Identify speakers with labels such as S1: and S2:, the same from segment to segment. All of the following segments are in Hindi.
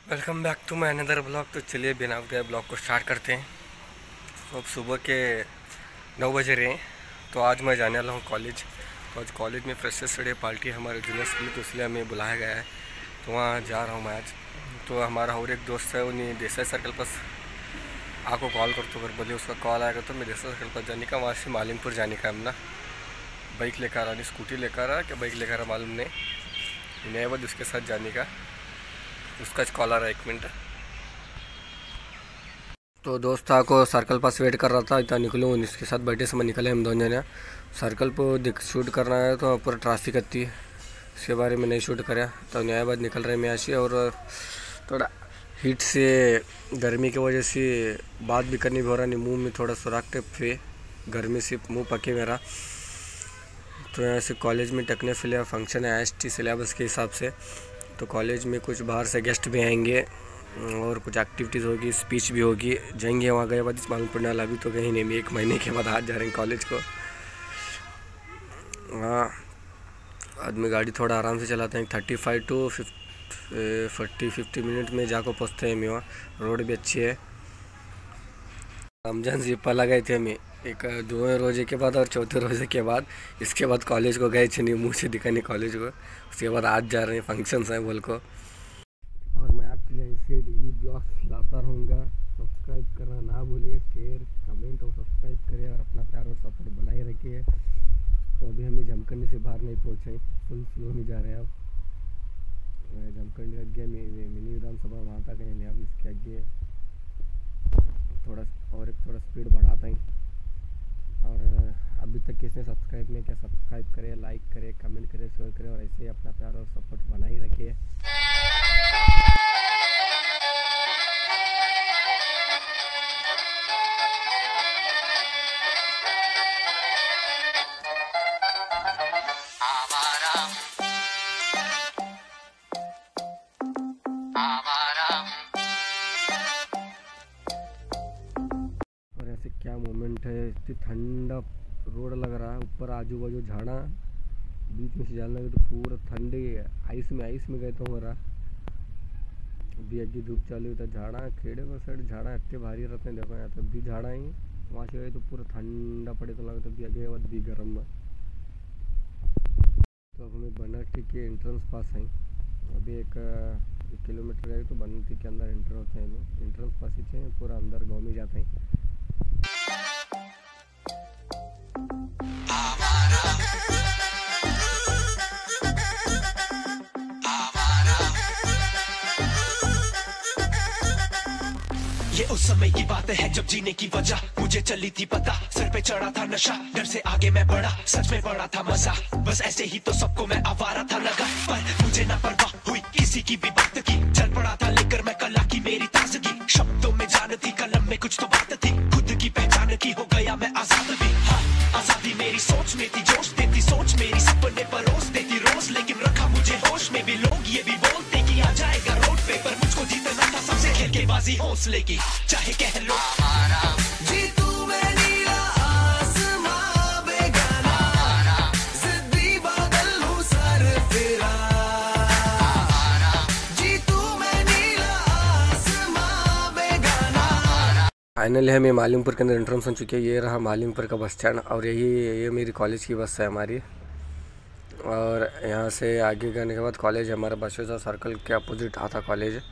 S1: Welcome back to my another blog. तो चलिए बिना गए ब्लॉग को स्टार्ट करते हैं। तो अब सुबह के 9 बजे रहे हैं। तो आज मैं जाने वाला हूँ कॉलेज। तो आज कॉलेज में फ्रेशर्स डे पार्टी है हमारे जूनियर्स की, तो इसलिए हमें बुलाया गया है। तो वहाँ जा रहा हूँ मैं आज। तो हमारा और एक दोस्त है, उन्हें देसाई सर्कल पर आपको कॉल कर, तो अगर बोले उसका कॉल आएगा तो मैं देसाई सर्कल पर जाने का, वहाँ से मालिमपुर जाने का। अपना बाइक लेकर आ रहा, स्कूटी लेकर आ क्या बाइक लेकर आ मालूम नहीं, नए बाद उसके साथ जाने का। उसका कॉल आ रहा है, 1 मिनट। तो दोस्त को सर्कल पास वेट कर रहा था, इतना निकलूँ इसके साथ बैठे समय निकले हम दोनों जने। सर्कल पर शूट करना है तो पूरा ट्रैफिक आती है, इसके बारे में नहीं शूट कराया। तो न्याय बाद निकल रहे मैं ऐसे, और थोड़ा हीट से गर्मी की वजह से बात भी करनी भी हो रहा नहीं, मुंह में थोड़ा सुराख टाइप पे गर्मी से मुंह पके मेरा। तो यहाँ से कॉलेज में टेक्ने फिलिया फंक्शन है ST सिलेबस के हिसाब से। तो कॉलेज में कुछ बाहर से गेस्ट भी आएंगे और कुछ एक्टिविटीज़ होगी, स्पीच भी होगी, जाएंगे वहाँ गए बाद मालूम पड़ने वाला। अभी तो कहीं नहीं, 1 महीने के बाद आज जा रहे हैं कॉलेज को। हाँ, आदमी गाड़ी थोड़ा आराम से चलाते हैं, 35 to 50 मिनट में जाकर पहुँचते हैं। वहाँ रोड भी अच्छी है। रमजान जिप्पा लगाए थे हमें, एक 2 रोजे के बाद और 4थे रोजे के बाद। इसके बाद कॉलेज को गए थे नहीं, मुँह से दिखा नहीं कॉलेज को। उसके बाद आज जा रहे हैं, फंक्शंस हैं बोल को। और मैं आपके लिए ऐसे डेली ब्लॉग्स लाता रहूँगा। सब्सक्राइब करना ना भूलिए, शेयर कमेंट और सब्सक्राइब करिए और अपना प्यार और सपोर्ट बनाए रखिए। तो अभी हमें जमखंडी से बाहर नहीं पहुँचे, फुल स्लो में जा रहे हैं अब। जमखंडी आगे मिनी विधानसभा वहाँ तक है, अब इसके आगे थोड़ा स्पीड बढ़ाता ही। और अभी तक किसने सब्सक्राइब नहीं किया, सब्सक्राइब करें, लाइक करें, कमेंट करें, शेयर करें और ऐसे ही अपना प्यार और सपोर्ट बनाए रखिए। क्या मोमेंट है, इतनी ठंडा रोड लग रहा है, ऊपर आजू बाजू झाड़ा, बीच में से जाने लगे तो पूरा ठंडे आइस में गए तो हो रहा। अभी आगे धूप चालू होता, झाड़ा खेड़े पर साइड झाड़ा इतने भारी रहते हैं। देखो यहाँ तो भी झाड़ा ही, वहाँ से गए तो पूरा ठंडा पड़े तो लगे, तो भी आगे बाद भी गर्म है। तो अब हमें बनारटी के एंट्रेंस पास हैं। अभी 1 किलोमीटर गए तो बनारटी के अंदर एंटर होते हैं। हमें एंट्रेंस पास ही थे, पूरा अंदर गाँव में जाते हैं।
S2: ये उस समय की बात है जब जीने की वजह मुझे चली थी पता, सर पे चढ़ा था नशा, डर से आगे मैं बढ़ा, सच में बड़ा था मजा। बस ऐसे ही तो सबको मैं आवारा था लगा, पर मुझे ना परवाह हुई किसी की भी बात की। चल पड़ा था लेकर मैं कला की मेरी ताजगी, शब्दों में जान थी, कलम में कुछ तो बात थी, खुद की पहचान की हो गया मैं आजाद भी। हाँ, आजादी मेरी सोच में थी, जोश देती सोच मेरी, सपने परोस देती रोज, लेकिन रखा मुझे होश में भी। लोग ये भी बोलते कि आ जाएगा रोड पे, पर मुझको जीतना था सबसे खेल के बाजी हौसले की, चाहे कह लो जी तू मैं नीला आसमां बेगाना, जिद्दी बादल हूँ सर फिरा, जी तू मैं नीला आसमां बेगाना।
S1: फाइनली हमें मालिमपुर के अंदर एंट्रेंस हो चुकी है। ये रहा मालिमपुर का बस स्टैंड, और ये मेरी कॉलेज की बस है हमारी। और यहाँ से आगे जाने के बाद कॉलेज है हमारा, बस सर्कल के अपोजिट आता कॉलेज।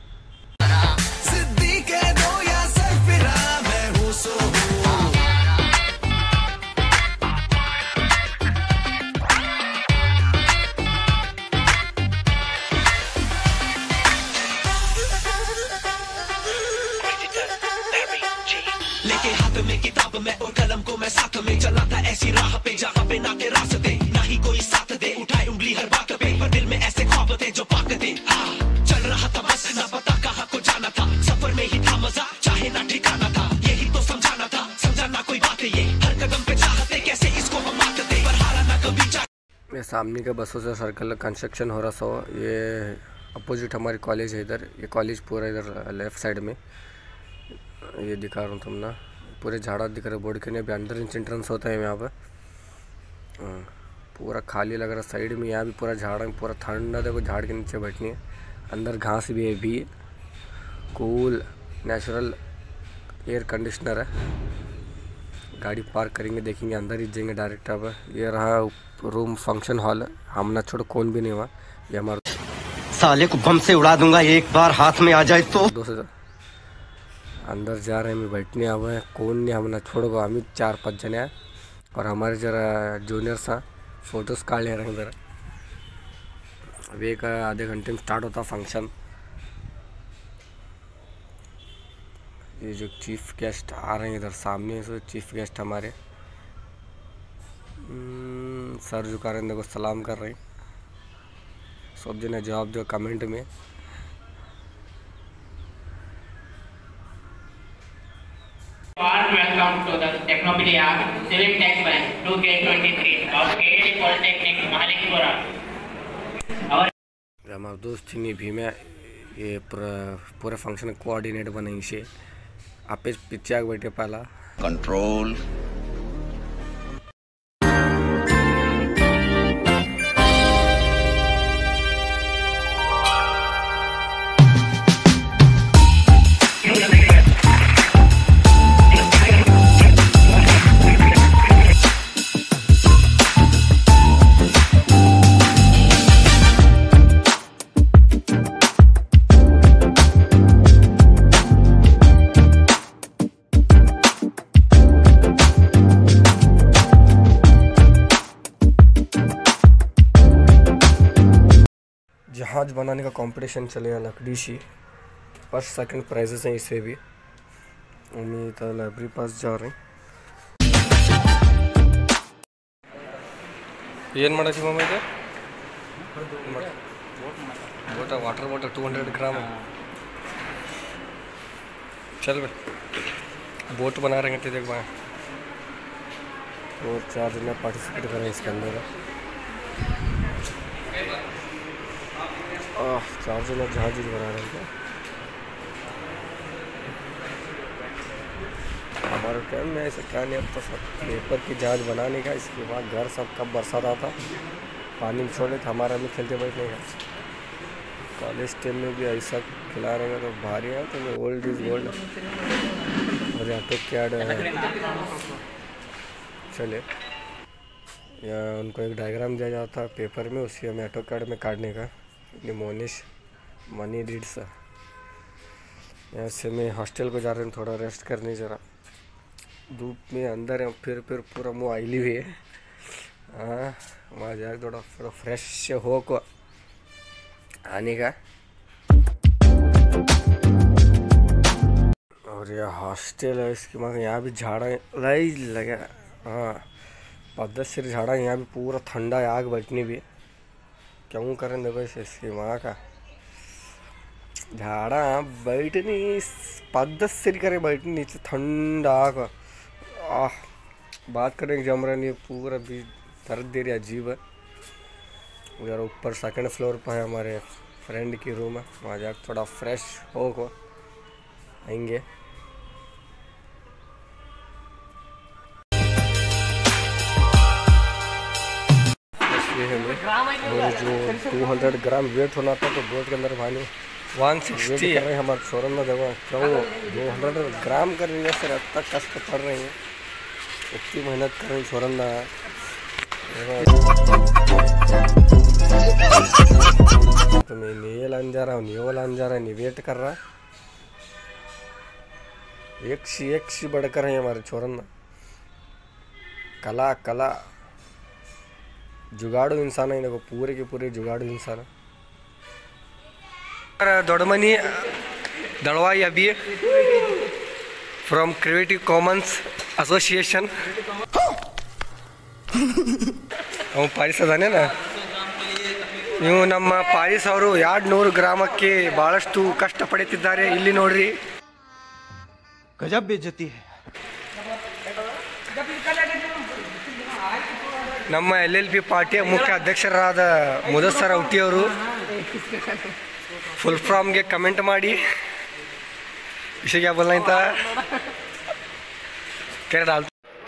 S2: लेके हाथ में किताब में और कलम को मैं साथ में चला था ऐसी राह पे जहाँ पे ना के रास्ते, ना ही कोई साथ दे, उठाए उंगली हर बात पे, पर दिल में ऐसे ख्वाब थे जो पाक थे। हाँ, चल रहा था बस ना पता कहाँ को जाना था, सफर में ही था मजा, चाहे ना ठिकाना था, यही तो समझाना था, समझा ना कोई बात ये, हर कदम पे चाहते कैसे इसको हम आते, पर हारा ना कभी
S1: ये सामने का बसों से सर्कल कंस्ट्रक्शन हो रहा। सो ये अपोजिट हमारी कॉलेज है इधर। ये कॉलेज पूरा इधर लेफ्ट साइड में, ये दिखा रहा हूँ तुम ना, पूरे झाड़ा दिख रहे बोर्ड के, भी अंदर एंट्रेंस होता है यहाँ पर। पूरा खाली लग रहा साइड में, यहाँ भी पूरा झाड़ है, पूरा ठंडा। देखो झाड़ के नीचे बैठनी है, अंदर घास भी है भी। कूल नेचुरल एयर कंडीशनर है। गाड़ी पार्क करेंगे, देखेंगे, अंदर ही जाएंगे डायरेक्ट। अब ये रहा रूम, फंक्शन हॉल। हमने छोड़ कौन भी नहीं हुआ, ये हमारा
S3: साले को बम से उड़ा दूंगा एक बार हाथ में आ जाए तो।
S1: दोस्त अंदर जा रहे हैं, मैं बैठने आवे हैं, कौन नहीं हमने छोड़ो, हम ही 4-5 जने हैं। और हमारे जरा जूनियर्स हैं, फोटोज काट ले रहे हैं जरा। अभी एक आधे घंटे में स्टार्ट होता फंक्शन। ये जो चीफ गेस्ट आ रहे हैं इधर सामने से, चीफ गेस्ट हमारे सर झुका रहे हैं, देखो सलाम कर रहे हैं। सब जने जवाब दो कमेंट में।
S4: Welcome to the Technopedia Civil Tech Branch 2K23 of KD Polytechnic Malikpura.
S1: हमारे दोस्त थी भी में ये पूरा फंक्शन कोऑर्डिनेट बने से आप पीछे आगे बैठे पहला
S3: कंट्रोल।
S1: जहाज बनाने का कंपटीशन चलेगा लकड़ी से। फर्स्ट सेकंड प्राइजेस हैं इसे भी। हम तो लाइब्रेरी पास जा रहे हैं। ಏನು ಮಾಡಕ್ಕೆ ಮಮ್ಮ ಇದೆ वाटर बॉटल 200 ग्राम। चल भाई बोट बना रहे हैं, देख भाई वो 4 जने पार्टिसिपेट कर रहे हैं इसके अंदर। 4 जने जहाज बना रहे हैं। हमारे टाइम में ऐसा क्या नहीं, अब तो सब पेपर की जहाज बनाने का। इसके बाद घर सब कब बरसात आता पानी में छोड़े तो हमारा में खेलते बैठने का। कॉलेज टाइम में भी ऐसा खिला रहे हैं तो भारी है। तो ओल्ड इज गोल्ड। और ऑटो कैड चले या उनको एक डायग्राम दिया जाता है पेपर में, उसी हमें ऑटो कैड में काटने का। निमोनिश मनी रीड्स। यहाँ से मैं हॉस्टल को जा रहे हैं थोड़ा रेस्ट करने, ज़रा धूप में अंदर है। फिर पूरा मुँह आइली हुई है। हाँ वहाँ जाकर थोड़ा फ्रेश हो को आने का। और यह हॉस्टल है, इसके बाद यहाँ भी झाड़ा लगे। हाँ 10 झाड़ा। यहाँ भी पूरा ठंडा है, आग बैठनी भी क्यों करें। देखो इसके वहाँ का झाड़ा बैठनी 10 करे बैठनी नीचे ठंडा का। बात करेंगे जम रहा नहीं, पूरा भी दर्द दे रही अजीब है। उधर ऊपर सेकंड फ्लोर पर है हमारे फ्रेंड की रूम है, वहाँ जाकर थोड़ा फ्रेश हो को आएंगे। जो 200 ग्राम वेट होना था तो बोट के अंदर भानी 160 कर रहे हैं हमारे शोरूम में। देखो क्यों 200 ग्राम कर रही है सर, अब तक कष्ट पड़ रही है, इतनी मेहनत कर रही शोरूम में। तो मैं नीवे लान जा रहा हूँ, नहीं वेट कर रहा। एक सी बढ़कर है हमारे शोरूम में। कला जुगाड़ू इंसान है, देखो पूरे के पूरे जुगाड़ू इंसान है। दौड़मनी दड़वाई अभी फ्रॉम क्रिएटिव कॉमन्स एसोसिएशन ಪಾರಿಸ್ ಅದಾನೆ ನೀವು ನಮ್ಮ ಪಾರಿಸ್ ಅವರು 200 ಗ್ರಾಮಕ್ಕೆ ಬಹಳಷ್ಟು ಕಷ್ಟ ಪಡುತ್ತಿದ್ದಾರೆ। ಇಲ್ಲಿ ನೋಡ್ರಿ
S3: गजब बेइज्जती है।
S1: ನಮ್ಮ LLP ಪಾರ್ಟಿಯ ಮುಖ್ಯ ಅಧ್ಯಕ್ಷರಾದ ಮುದಸ್ಸರ್ ಔಟಿ ಅವರು फुल फॉर्म के कमेंट ಮಾಡಿ इसे क्या बोलना था क्या डाल।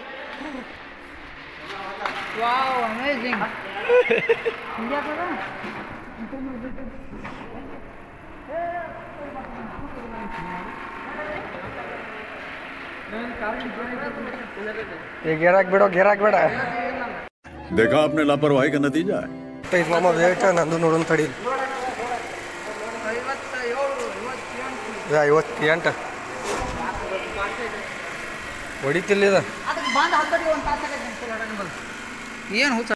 S5: Wow amazing.
S1: ये गिराक बिड़ो गिराक बिड़ा
S5: देखा आपने लापरवाही का नतीजा है
S1: तो मामा ವೇಟ್ ನಂದು ನೋಡೋಣ ತಡಿ 58 ಹೊಡಿತಿಲ್ಲ ಇದು
S6: ಏನು ಹೋಗ್ತ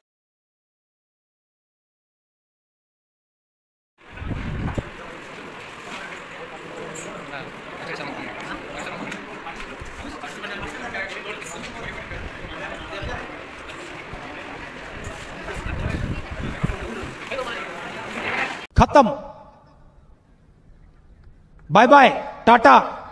S7: खत्म बाय बाय टाटा